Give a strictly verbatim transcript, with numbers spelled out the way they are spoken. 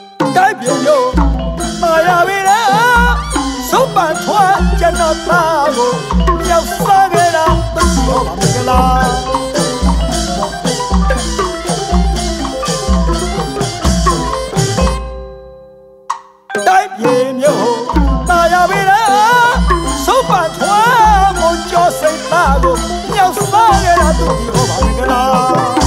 改变哟，马呀为了手办穿见到他我，要三个人都是我们个啦。改变哟，马呀为了手办穿我叫谁打我，要三个人都是我们个啦。